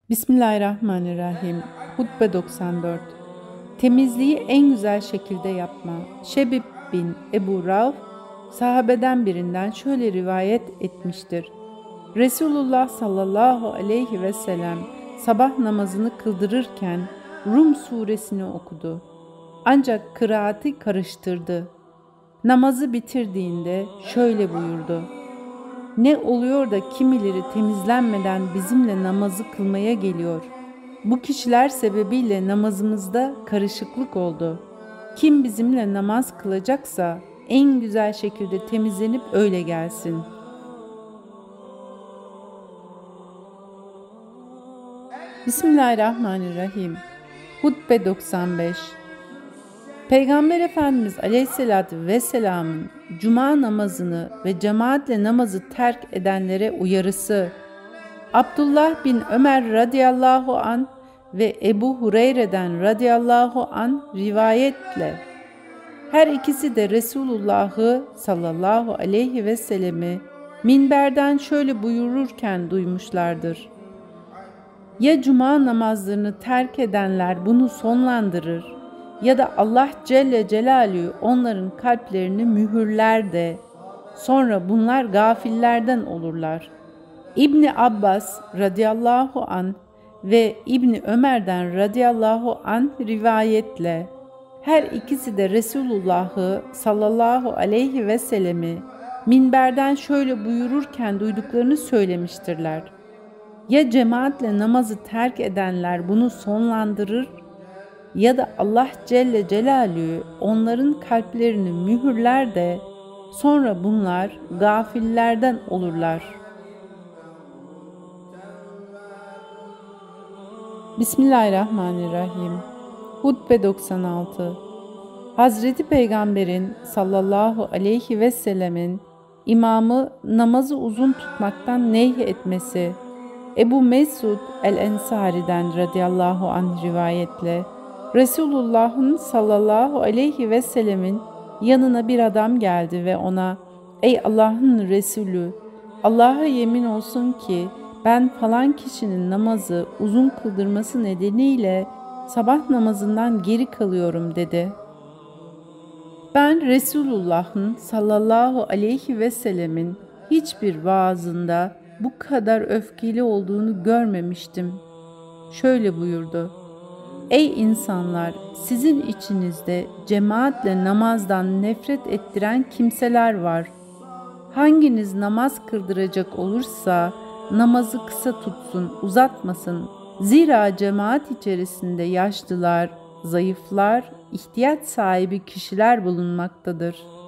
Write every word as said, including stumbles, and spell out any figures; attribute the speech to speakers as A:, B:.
A: Bismillahirrahmanirrahim. Hutbe doksan dört. Temizliği en güzel şekilde yapma. Şebib bin Ebu Rauf, sahabeden birinden şöyle rivayet etmiştir. Resulullah sallallahu aleyhi ve sellem sabah namazını kıldırırken Rum suresini okudu. Ancak kıraati karıştırdı. Namazı bitirdiğinde şöyle buyurdu. Ne oluyor da kimileri temizlenmeden bizimle namazı kılmaya geliyor. Bu kişiler sebebiyle namazımızda karışıklık oldu. Kim bizimle namaz kılacaksa en güzel şekilde temizlenip öyle gelsin. Bismillahirrahmanirrahim. Hutbe doksan beş. Peygamber Efendimiz Aleyhisselatü Vesselam'ın cuma namazını ve cemaatle namazı terk edenlere uyarısı, Abdullah bin Ömer radıyallahu an ve Ebu Hureyre'den radıyallahu an rivayetle, her ikisi de Resulullah'ı sallallahu aleyhi ve sellemi minberden şöyle buyururken duymuşlardır. Ya cuma namazlarını terk edenler bunu sonlandırır, ya da Allah Celle Celaluhu onların kalplerini mühürler de sonra bunlar gafillerden olurlar. İbni Abbas radıyallahu an ve İbni Ömer'den radıyallahu an rivayetle her ikisi de Resulullah'ı sallallahu aleyhi ve sellemi minberden şöyle buyururken duyduklarını söylemiştirler. Ya cemaatle namazı terk edenler bunu sonlandırır, ya da Allah Celle Celaluhu onların kalplerini mühürler de sonra bunlar gafillerden olurlar. Bismillahirrahmanirrahim. Hutbe doksan altı. Hazreti Peygamber'in sallallahu aleyhi ve sellemin imamı namazı uzun tutmaktan nehy etmesi, Ebu Mesud el-Ensari'den radıyallahu anh rivayetle, Resulullah'ın sallallahu aleyhi ve sellemin yanına bir adam geldi ve ona, "Ey Allah'ın Resulü, Allah'a yemin olsun ki ben falan kişinin namazı uzun kıldırması nedeniyle sabah namazından geri kalıyorum," dedi. Ben Resulullah'ın sallallahu aleyhi ve sellemin hiçbir vaazında bu kadar öfkeli olduğunu görmemiştim. Şöyle buyurdu. Ey insanlar! Sizin içinizde cemaatle namazdan nefret ettiren kimseler var. Hanginiz namaz kıldıracak olursa namazı kısa tutsun, uzatmasın. Zira cemaat içerisinde yaşlılar, zayıflar, ihtiyaç sahibi kişiler bulunmaktadır.